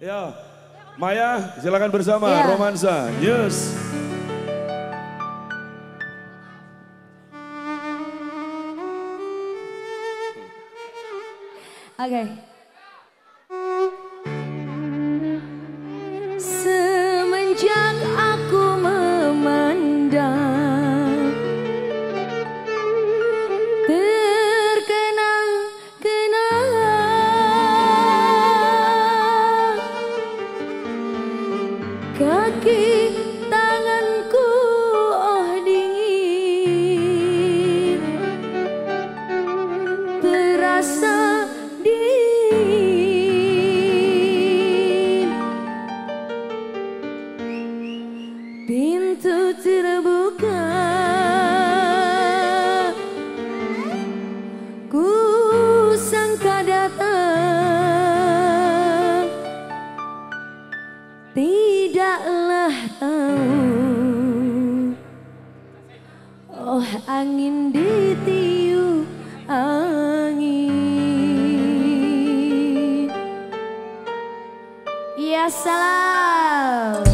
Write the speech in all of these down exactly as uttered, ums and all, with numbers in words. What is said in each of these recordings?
Ya, Maya silakan bersama ya. Romansa News. Oke. Okay. Semenjak aku memandang terkenang-kenang kaki tanganku oh dingin terasa pintu terbuka, ku sangka datang, tidaklah tahu, oh angin ditiup angin. Ya salam.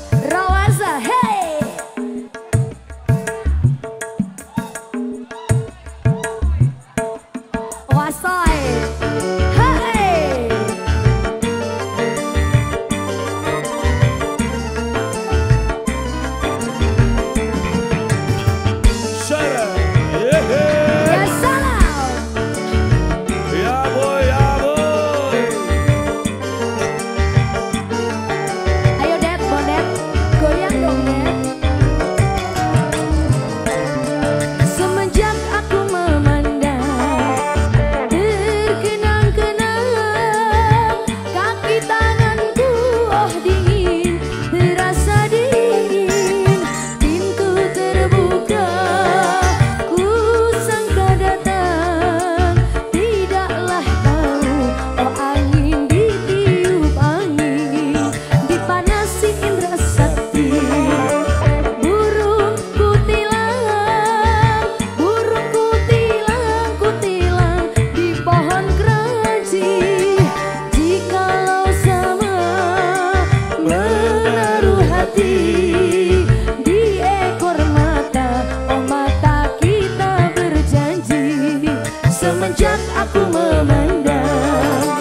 Semenjak aku memandang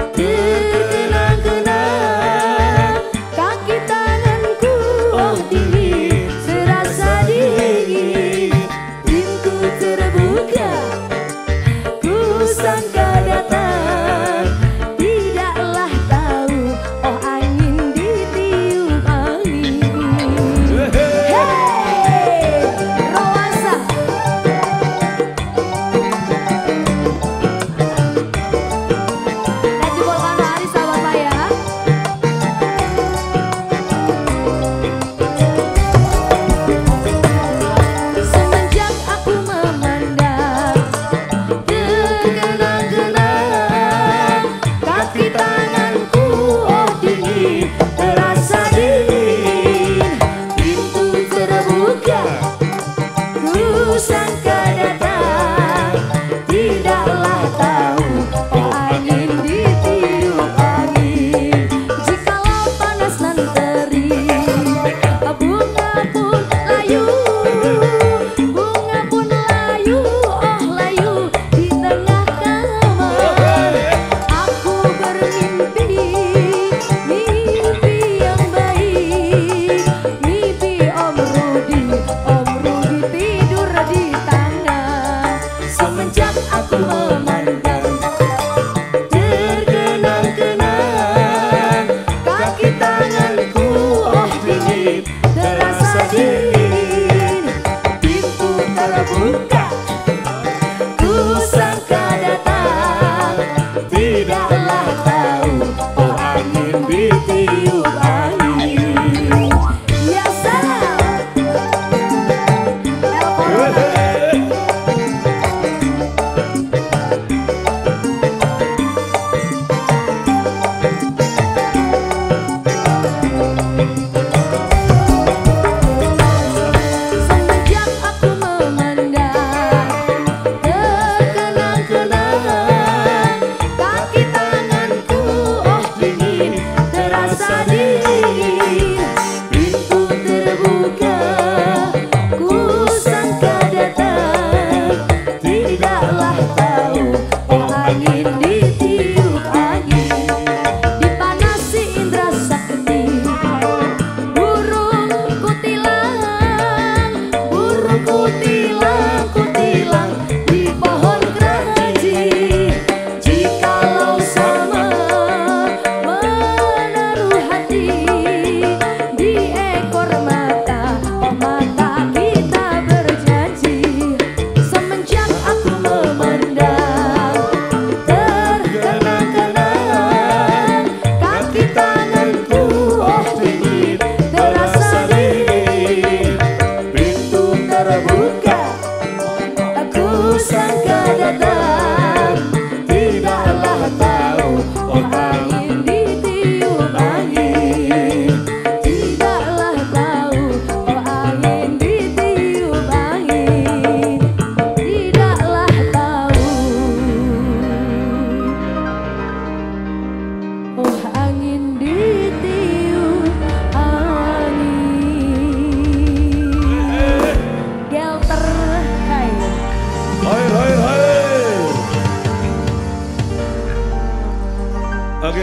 terkenang-kenang kaki tanganku oh dingin serasa dingin pintu terbuka ku sangka datang tidaklah tahu oh angin ditiup angin. Hey, Romansa.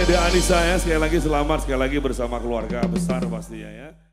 Dede Anissa ya, sekali lagi selamat sekali lagi bersama keluarga besar pastinya ya.